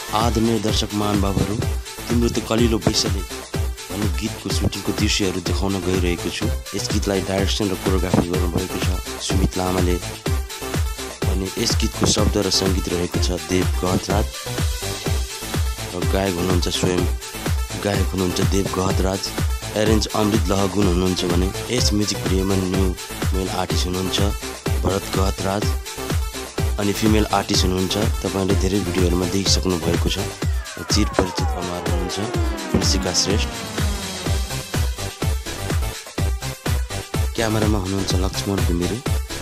आदरणीय दर्शक महानुभावहरू, तिम्रो त्यो कलिलो पैसाले भन्ने गीतको सुटिङको दृश्यहरू देखाउन गइरहेको छु। यस गीतलाई डाइरेक्सन र कोरियोग्राफी गर्नुभएको छ सुमित लामाले भने यस गीतको शब्द र सङ्गीत रहेको छ देव गहतराज र गायक हुनुहुन्छ स्वयं गायक हुनुहुन्छ देव गहतराज। एरेन्ज अमृत लहगुन हुनुहुन्छ भने यस म्युजिक भिडियोमा न्यू मेल आर्टिस्ट हुनुहुन्छ भरत गहतराज अनि फिमेल आर्टिस्ट हुनुहुन्छ तपाईले धेरै भिडियोहरुमा देखिसक्नु भएको छ चिर परिचित अनुहार हुनुहुन्छ तुलसिका श्रेष्ठ। क्यामेरामा हुनुहुन्छ लक्ष्मण घिमिरे।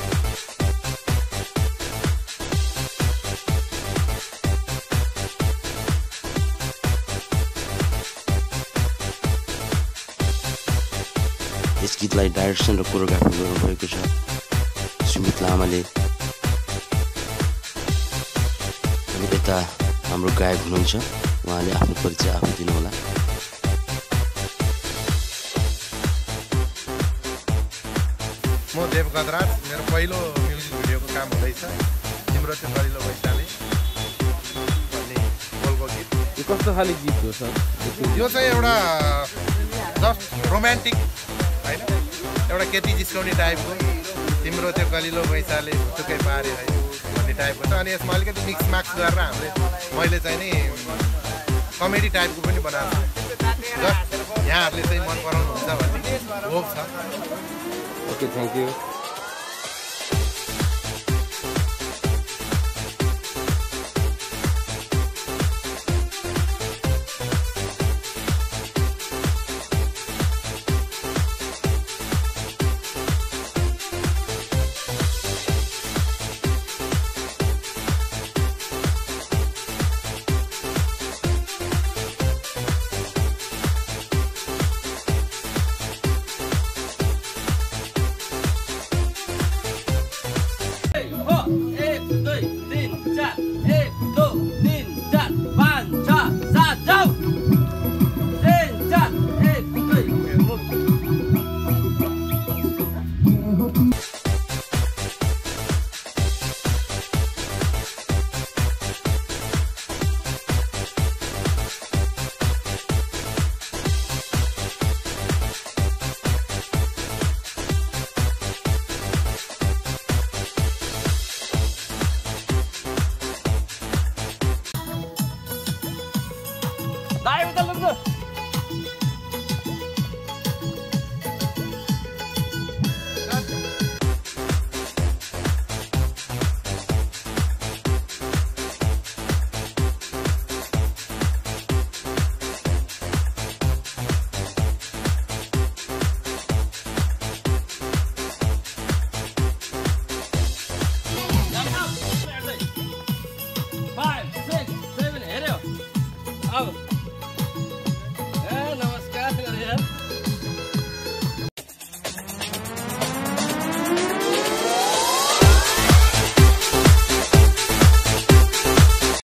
यस गीतलाई डाइरेक्सन र कोरियोग्राफी गर्नुभएको छ सुमित लामाले। यता हाम्रो गायक हुनुहुन्छ उहाँले आफ्नो परिचय आफै दिनुहोला। म देव गहतराज, मेरो पहिलो म्युजिक भिडियोको काम हुँदैछ तिम्रो त्यो कलिलो पैसाले भन्ने बोलको गीत। यो कस्तो खाले गीत हो सर? यो चाहिँ एउटा जस्ट रोमान्टिक हैन, एउटा केटी जिस्काउने टाइपको तिम्रो त्यो कलिलो पैसाले टुकै पारे है भन्ने टाइपको छ। अनि यसमा अलिकति मिक्स माक्स गरेर मैले चाहिँ नि कमेडी टाइपको पनि बनाएको छु। जस्ट यहाँहरूले चाहिँ मन पराउनुहुन्छ भन्ने होप छ। Okay, thank you.